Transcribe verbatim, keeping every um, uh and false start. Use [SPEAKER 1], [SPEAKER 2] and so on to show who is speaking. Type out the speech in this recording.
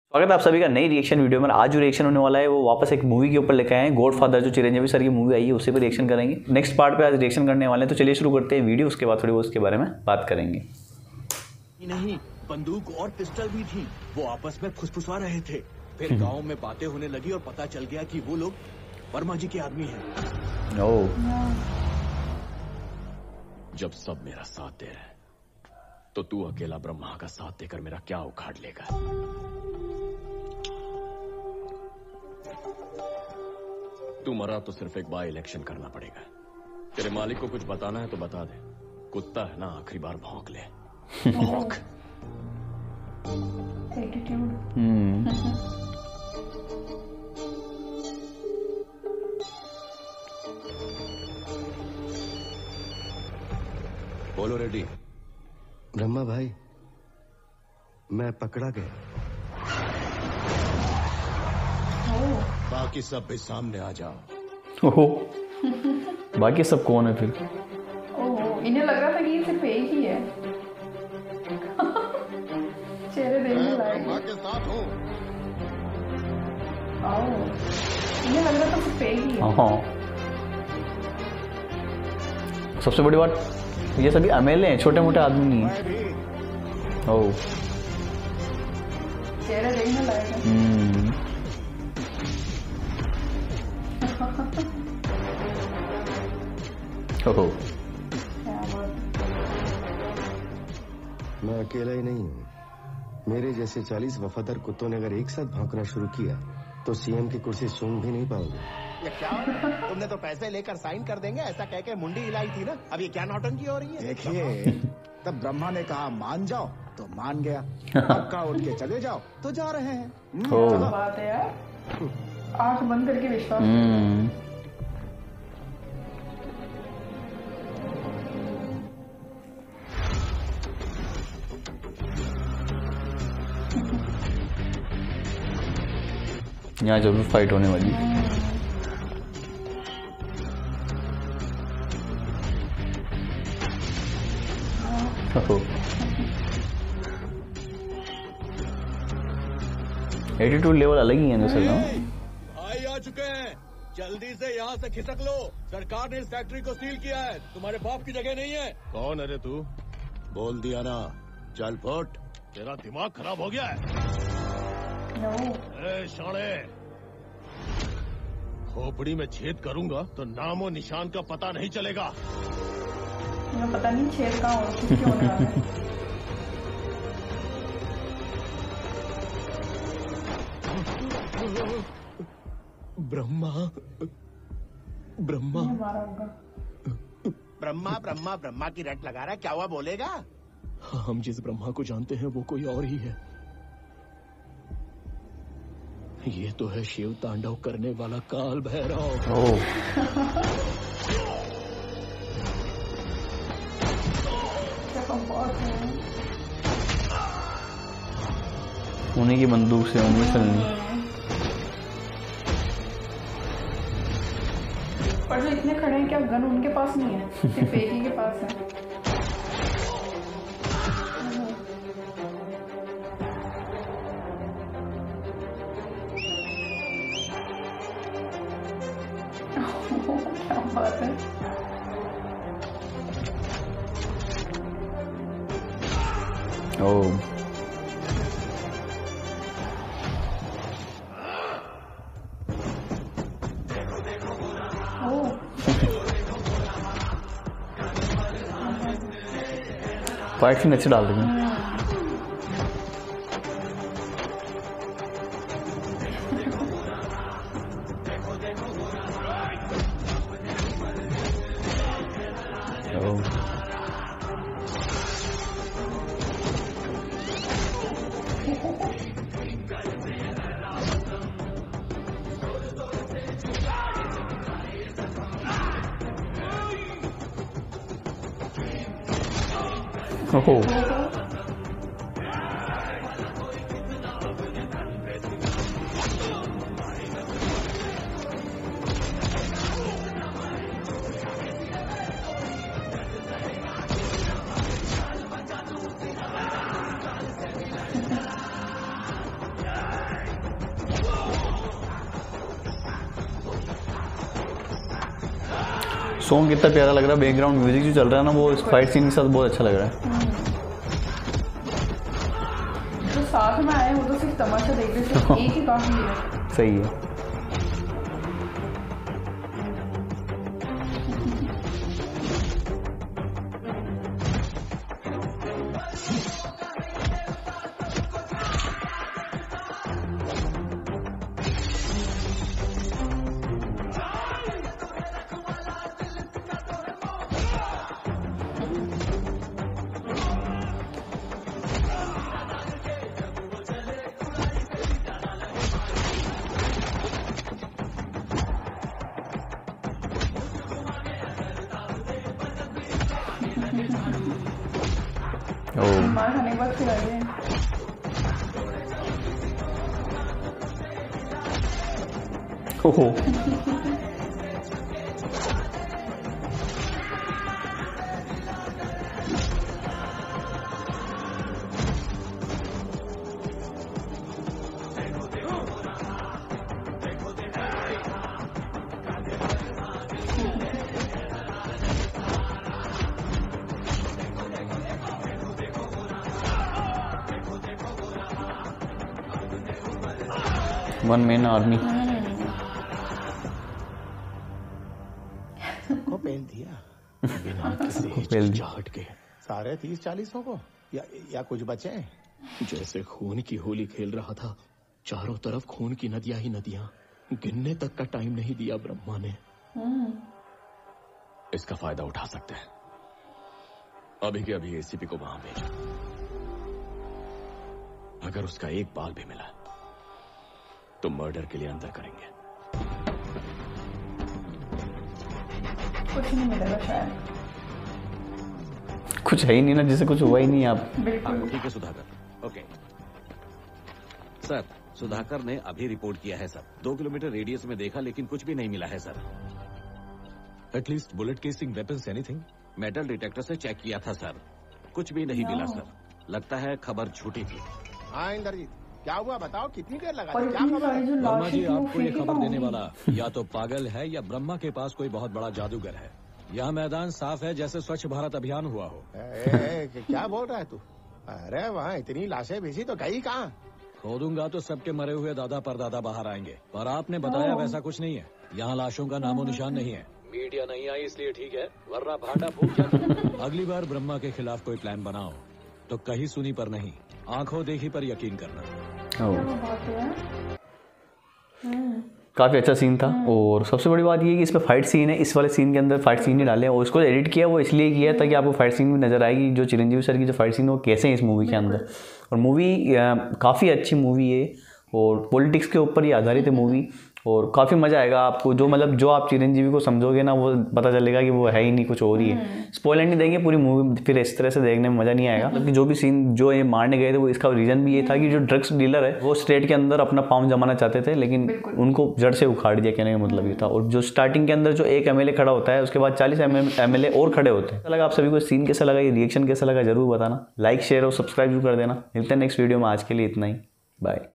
[SPEAKER 1] स्वागत है आप सभी का नई रिएक्शन वीडियो में। आज जो रिएक्शन होने वाला है वो वापस एक मूवी के ऊपर लेके आए हैं। गॉडफादर जो चिरंजीवी सर की मूवी आई है उसी पर रिएक्शन करेंगे। नेक्स्ट पार्ट पे आज रिएक्शन करने वाले हैं, तो चलिए शुरू करते हैं वीडियो। उसके बाद थोड़ी बहुत उसके बारे में बात करेंगे।
[SPEAKER 2] नहीं, बंदूक और पिस्टल भी थी। वो आपस में फुसफुसा रहे थे। फिर गांव में बातें होने लगी और पता चल गया कि वो लोग वर्मा जी के आदमी हैं।
[SPEAKER 1] ओह,
[SPEAKER 2] जब सब मेरा साथ दे रहे हैं तो तू अकेला ब्रह्मा का साथ देकर मेरा क्या उखाड़ लेगा? तू मरा तो सिर्फ एक बाय इलेक्शन करना पड़ेगा। तेरे मालिक को कुछ बताना है तो बता दे। कुत्ता है ना, आखिरी बार भौंक ले। भौंक।
[SPEAKER 1] हम्म
[SPEAKER 2] बोलो रेड्डी।
[SPEAKER 3] ब्रह्मा भाई, मैं पकड़ा गया।
[SPEAKER 2] बाकी सब भी सामने आ जाओ।
[SPEAKER 1] ओहो, बाकी सब कौन है फिर?
[SPEAKER 4] ओह, इन्हें लग रहा था कि ये सिर्फ एक ही है। चेहरे देखने लायक।
[SPEAKER 2] ब्रह्मा के साथ हूँ।
[SPEAKER 4] आओ, इन्हें लग रहा था सिर्फ एक ही है।
[SPEAKER 1] हाँ, सबसे बड़ी बात ये सभी अमेले हैं, छोटे मोटे आदमी नहीं है। ओह,
[SPEAKER 4] चेहरे देखने लायक है।
[SPEAKER 1] हम्म ओहो,
[SPEAKER 4] क्या बात।
[SPEAKER 3] मैं अकेला ही नहीं हूँ। मेरे जैसे चालीस वफादार कुत्तों ने अगर एक साथ भौंकना शुरू किया तो सीएम की कुर्सी सूंघ भी नहीं पाओगे।
[SPEAKER 5] ये क्या? तुमने तो पैसे लेकर साइन कर देंगे ऐसा कह के मुंडी हिलाई थी ना। अब ये क्या नौटंकी हो रही है?
[SPEAKER 6] देखिए, तब ब्रह्मा ने कहा मान जाओ तो मान गया। अब का उठ के चले जाओ तो जा रहे हैं।
[SPEAKER 1] ओह,
[SPEAKER 4] क्या बात है यार, आंख बंद करके विश्वास।
[SPEAKER 1] हम्म यहाँ जरूर फाइट होने वाली है। एटीट्यूड लेवल अलग ही है ना सर।
[SPEAKER 2] भाई आ चुके हैं, जल्दी से यहाँ से खिसक लो। सरकार ने इस फैक्ट्री को सील किया है, तुम्हारे बाप की जगह नहीं है। कौन अरे तू? बोल दिया ना, चल फुट। तेरा दिमाग खराब हो गया है। ए शाणे, खोपड़ी में छेद करूंगा तो नामो निशान का पता नहीं चलेगा।
[SPEAKER 4] मुझे पता नहीं छेद कहाँ हो, क्यों होने वाला है।
[SPEAKER 2] ब्रह्मा ब्रह्मा
[SPEAKER 4] मारा होगा।
[SPEAKER 5] ब्रह्मा ब्रह्मा ब्रह्मा की रट लगा रहा है। क्या हुआ, बोलेगा?
[SPEAKER 2] हम जिस ब्रह्मा को जानते हैं वो कोई और ही है। ये तो है शिव तांडव करने वाला काल भैरव।
[SPEAKER 1] ओह, उन्हीं की बंदूक से उन्हीं चलनी।
[SPEAKER 4] पर जो इतने खड़े हैं, क्या गन उनके पास नहीं है? सिर्फ एक ही के पास है। क्या बात है।
[SPEAKER 1] ओह,
[SPEAKER 4] ओह,
[SPEAKER 1] फाइट सीन अच्छे डाल देंगे। ओह, ओहो, सॉन्ग कितना प्यारा लग रहा है, बैकग्राउंड म्यूजिक जो चल रहा है ना वो इस फाइट सीन के साथ बहुत अच्छा लग रहा है।
[SPEAKER 4] जो साथ में आए वो तो सिर्फ तमाशा देख रहे थे, एक ही काफी है।
[SPEAKER 1] सही है।
[SPEAKER 4] मार खाने के बाद फिर आ गए।
[SPEAKER 1] ओहो वन मैन आर्मी
[SPEAKER 5] को पेल दिया बिना किसी
[SPEAKER 1] पेल दिया।
[SPEAKER 5] हिचकिचाहट के सारे तीस चालीसों को या, या कुछ बचे? जैसे खून की होली खेल रहा था, चारों तरफ खून की नदियां ही नदियां, गिनने तक का टाइम नहीं दिया ब्रह्मा ने।
[SPEAKER 2] इसका फायदा उठा सकते हैं। अभी के अभी एसीपी को वहां भेजो। अगर उसका एक बाल भी मिला तो मर्डर के लिए अंदर करेंगे।
[SPEAKER 4] कुछ नहीं मिलेगा शायद,
[SPEAKER 1] कुछ है ही नहीं ना, जिसे कुछ हुआ ही नहीं। आप
[SPEAKER 4] बिल्कुल।
[SPEAKER 7] ठीक है सुधाकर। ओके सर, सुधाकर ने अभी रिपोर्ट किया है सर। दो किलोमीटर रेडियस में देखा लेकिन कुछ भी नहीं मिला है sir.
[SPEAKER 2] At least bullet casing, weapons, anything?
[SPEAKER 7] Metal detector से चेक किया था सर, कुछ भी नहीं मिला सर। लगता है खबर झूठी थी।
[SPEAKER 5] हाँ इंद्रजीत, क्या हुआ बताओ, कितनी देर लगा
[SPEAKER 4] और
[SPEAKER 5] दी? क्या
[SPEAKER 4] इतनी
[SPEAKER 5] खबर
[SPEAKER 4] सारी
[SPEAKER 5] है?
[SPEAKER 4] जो
[SPEAKER 8] वर्मा
[SPEAKER 4] लाशें
[SPEAKER 8] जी,
[SPEAKER 4] थी, वो
[SPEAKER 8] आपको ये
[SPEAKER 4] फेंकी
[SPEAKER 8] खबर
[SPEAKER 4] कहाँ
[SPEAKER 8] देने
[SPEAKER 4] हुई?
[SPEAKER 8] वाला या तो पागल है या ब्रह्मा के पास कोई बहुत बड़ा जादूगर है। यह मैदान साफ है जैसे स्वच्छ भारत अभियान हुआ हो।
[SPEAKER 5] ए, ए, ए, क्या बोल रहा है तू? अरे वहाँ इतनी लाशें भेजी तो गई कहाँ?
[SPEAKER 8] खोदूंगा तो सबके मरे हुए दादा परदादा बाहर आएंगे, पर आपने बताया वैसा कुछ नहीं है। यहाँ लाशों का नामो निशान नहीं है। मीडिया नहीं आई इसलिए ठीक है, वरना भाटा फूट जाता। अगली बार ब्रह्मा के खिलाफ कोई प्लान बनाओ तो कहीं सुनी पर नहीं, आंखों देखी पर यकीन करना।
[SPEAKER 4] वो बात है।
[SPEAKER 1] काफ़ी अच्छा सीन था। और सबसे बड़ी बात ये है कि इसमें फाइट सीन है, इस वाले सीन के अंदर फाइट सीन नहीं डाले और इसको एडिट किया वो इसलिए किया ताकि आपको फाइट सीन भी नजर आएगी, जो चिरंजीवी सर की जो फाइट सीन है वो कैसे है इस मूवी के अंदर। और मूवी काफ़ी अच्छी मूवी है और पॉलिटिक्स के ऊपर ही आधारित है मूवी, और काफ़ी मज़ा आएगा आपको। जो मतलब जो आप चिरंजीवी को समझोगे ना वो पता चलेगा कि वो है ही नहीं, कुछ और ही है। स्पॉइलर नहीं देंगे पूरी मूवी, फिर इस तरह से देखने में मज़ा नहीं आएगा। मतलब कि जो भी सीन जो ये मारने गए थे वो इसका रीज़न भी ये था कि जो ड्रग्स डीलर है वो स्टेट के अंदर अपना पाँव जमाना चाहते थे, लेकिन उनको जड़ से उखाड़ दिया, कहने का मतलब ये था। और जो स्टार्टिंग के अंदर जो एक एम एल ए खड़ा होता है उसके बाद चालीस एम एल ए और खड़े होते हैं। लगा आप सभी को सीन कैसा लगा, ये रिएक्शन कैसा लगा जरूर बताना। लाइक शेयर और सब्सक्राइब भी कर देना। मिलते हैं नेक्स्ट वीडियो में, आज के लिए इतना ही, बाय।